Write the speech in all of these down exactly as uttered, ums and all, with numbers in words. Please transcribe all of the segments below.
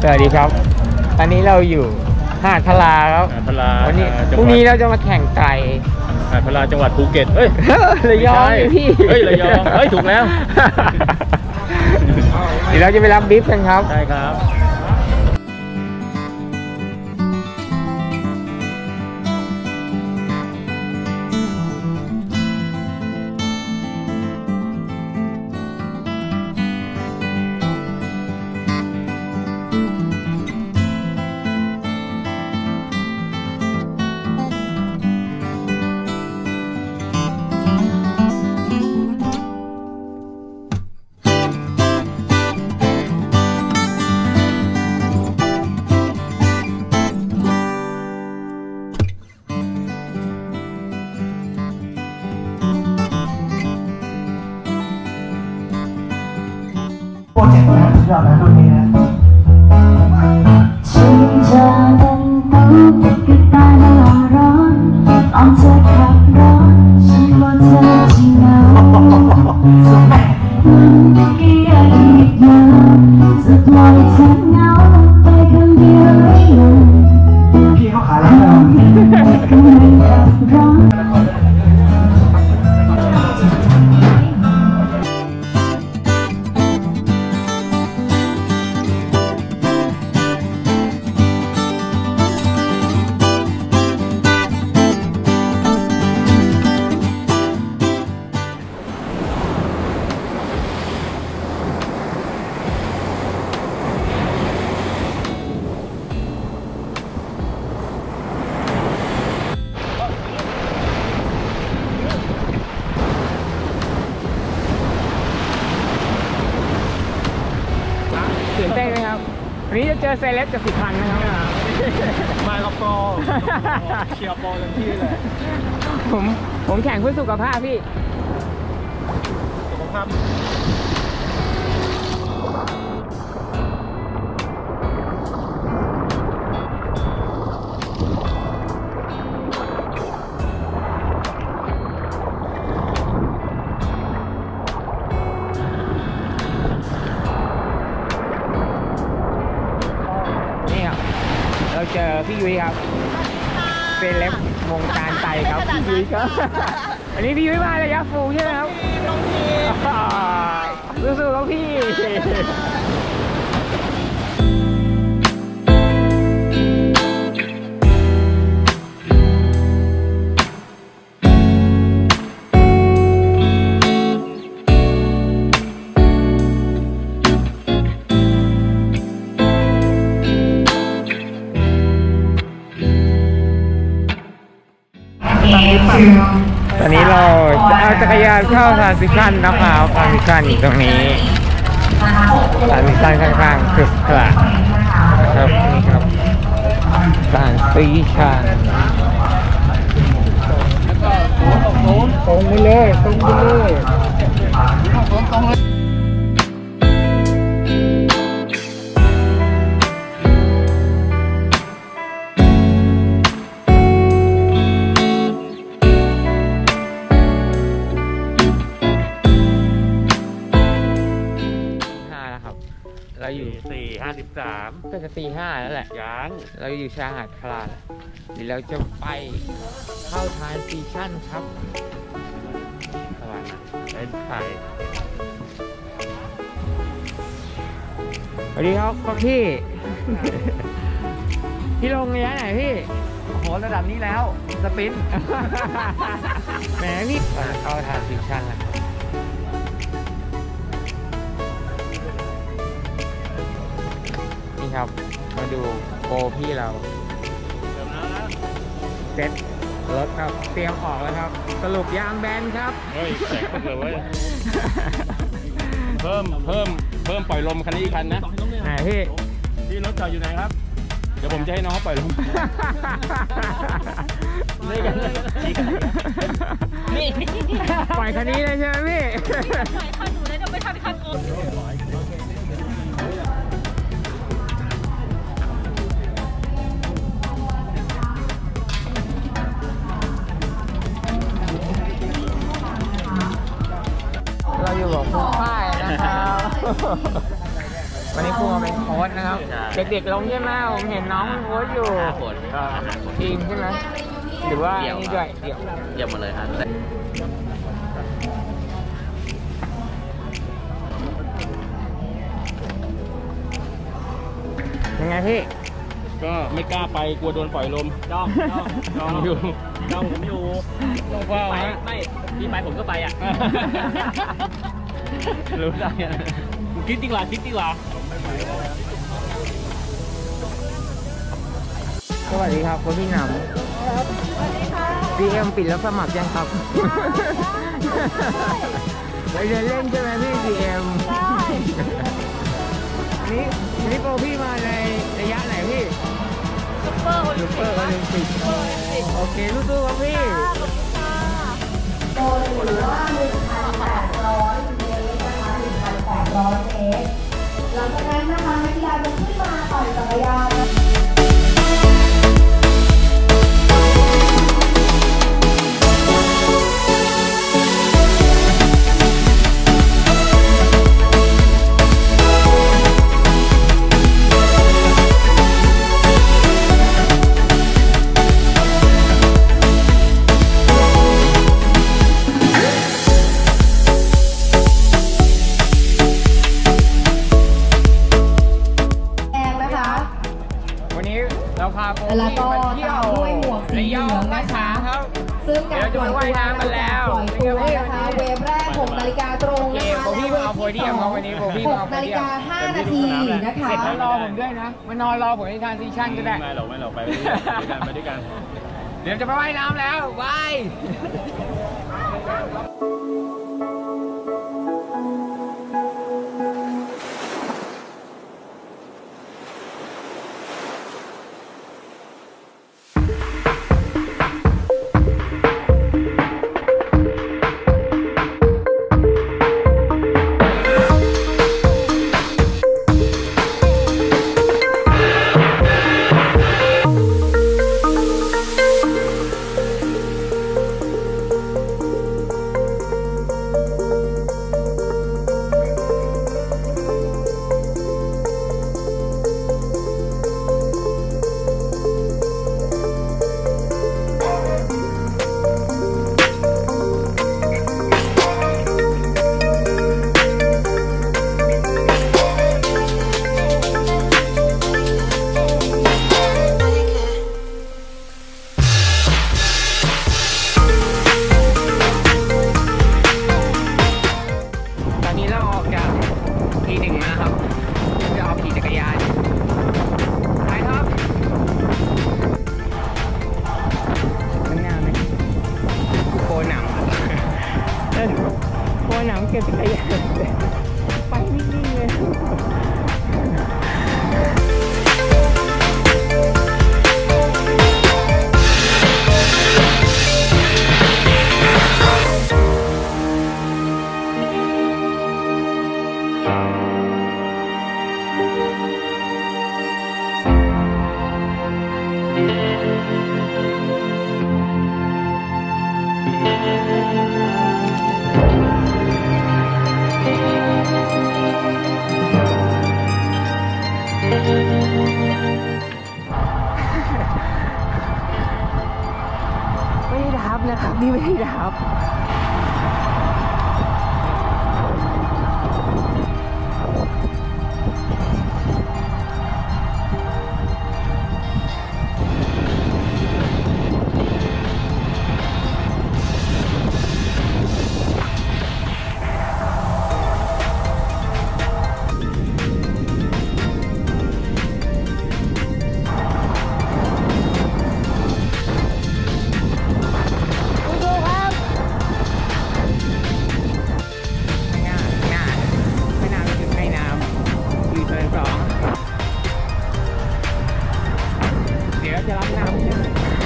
สวัสดีครับตอนนี้เราอยู่หาดพลาครับพลาวันนี้พรุ่งนี้เราจะมาแข่งไก่หาดพลาจังหวัดภูเก็ตเอ้ยระยองพี่เฮ้ยระยองเฮ้ยถูกแล้วเดี๋ยวเราจะไปรับบิ๊กกันครับใช่ครับโปรเจกต์นะยอดนะรุ่นนี้นะฉันจะเป็นตู้ติดกับตาหน้าร้อนตอนเธอขับรถฉันว่าเธอจะเหงามันก็ยังอีกเยอะจะปล่อยเธอเหงาไปคนเดียวไม่นานพี่เขาขายแล้วก็ไม่ขับรถตื่นเต้นไหมครับวันนี้จะเจอเซเลบกับสิบพันนะครับมากับโปรเชียร์โปรเต็มที่เลยผมผมแข่งเพื่อสุขภาพพี่สุขภาพเราเจอพี่ยุ้ยครับเซเลบวงการไตครับพี่ยุ้ยครับอันนี้พี่ยุ้ยมาเลยยักษ์ฟูใช่ไหมครับสู้ๆครับพี่ตอนนี้เราจะเอาจักรยานเข้าทรานซิชั่นนะครับทรานซิชั่นตรงนี้ทรานซิชั่นข้างๆคือขลาครับนี่ครับทรานซิชั่นแล้วก็ตรงไปเลยตรงไปเลยตรงเลยเราอยู่สี่ห้าสิบสามก็จะตีห้าแล้วแหละยังเราอยู่ชายหาดพลาเดี๋ยวเราจะไปเข้าทรานซิชั่นครับสวัสดีเป็นไทยสวัสดีครับครับพี่พี่ลงระยะไหนพี่โอ้โหระดับนี้แล้วสปรินต์แหมพี่เข้าทรานซิชั่นแล้วครับมาดูโปรพี่เราเซ็ตรถครับเตรียมออกแล้วครับสรุปยางแบนครับเฮ้ยแตกเลยเว้ยเพิ่มเพิ่มเพิ่มปล่อยลมคันนี้คันนะไหนพี่พี่รถจอดอยู่ไหนครับเดี๋ยวผมจะให้น้องปล่อยลมนี่กันนี่ปล่อยคันนี้เลยใช่ไหมพี่ปล่อยคันหนูเลยจะไปทำคันอื่นเราอยู่กับคุณป้ายนะครับวันนี้ครูมาเป็นโค้ชนะครับ เด็กๆลงใช่ไหมผมเห็นน้องโค้ชอยู่ทีมใช่ไหมหรือว่านี่ด้วยเดี่ยวเยี่ยมหมดเลยครับยังไงพี่ก็ไม่กล้าไปกลัวโดนปล่อยลมจ้องจ้องจ้องอยู่จ้องผมอยู่ต้องเฝ้าไปฮะไม่พี่ไปผมก็ไปอ่ะรู้ได้อะคิดดีกว่าคิดดีกว่าสวัสดีครับคุณพี่หนำพีเอ็มปิดแล้วสมัครยังครับ ไปเดินเล่นใช่ไหมพี่พีเอ็มใช่นี่นี่โปรพี่มาในระยะไหนพี่ซุปเปอร์โอลิซูมเปปิอก ร์โอลิมปิกโอเคสู้ๆครับพี่โดยหรือว่า หนึ่งพันแปดร้อย เมตรนะคะ หนึ่งพันแปดร้อย เมตร หลังจากนั้นนะคะนักกีฬาจะขึ้นมาต่อยจักรยานวันนี้เราพาโปรแล้วพี่ก็มาเที่ยวตามด้วยหมวกสีระเหลืยออง งนะคะครับซึ่งการปล่อยตัวเดี๋ยวจะไปว่ายน้ำกันแล้วปล่อยตัวนะคะเวฟแรกหกนาฬิกาตรงโอเคนะคะโปรพี่มาเอาโพเดียมครับวันนี้โปรพี่หมาเอากโพนาฬิเดียมกาห้านาทีนะคะเสร็จแล้วรอผมด้วยนะมานอนรอผมในทรานซิชั่นก็ได้ไม่หรอกไม่หรอกไปด้วยกันไปด้วยกันเดี๋ยวจะไปว่ายน้ำแล้วบาย ตอนนี้เราออกจากทีหนึ่งมาครับจะออกขี่จักรยานไปครับข้างหน้าไหมโคหนังเออโคหนังเก็บจักรยานไปนิ่งๆเลย ไม่ได้ดับนะครับนี่ไม่ได้ดับจะรับน้ำใช่ไหม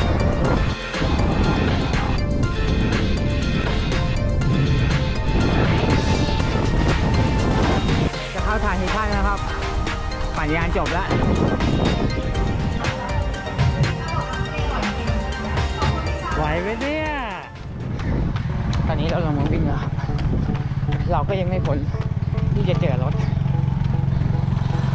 จะเข้าถ่ายที่ท่านนะครับ ปั่นยานจบแล้วไหวไหมเนี่ย ตอนนี้เราลงมาวิ่งแล้วครับ เราก็ยังไม่พ้นที่จะเจอรถ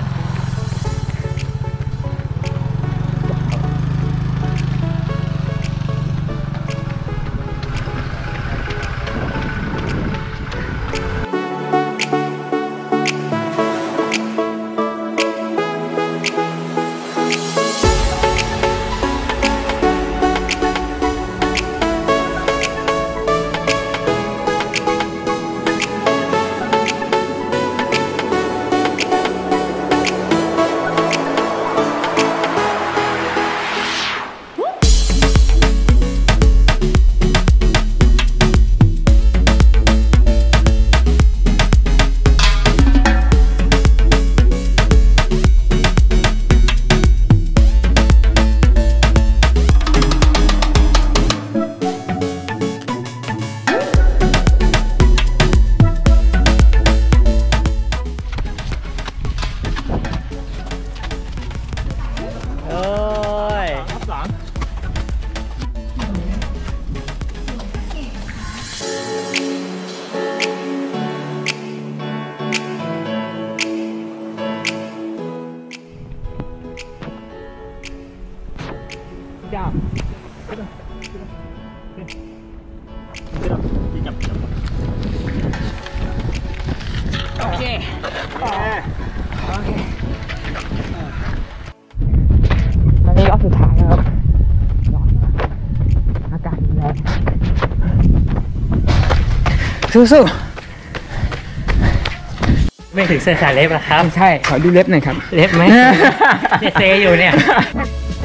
โอเคตอนนี้รอบสุดท้ายแล้วครับร้อนมากอากาศแรงสู้ๆไม่ถึงเสื้อสายเล็บนะครับใช่ขอดูเล็บหน่อยครับเล็บไหม เนี่ยเซอยู่เนี่ย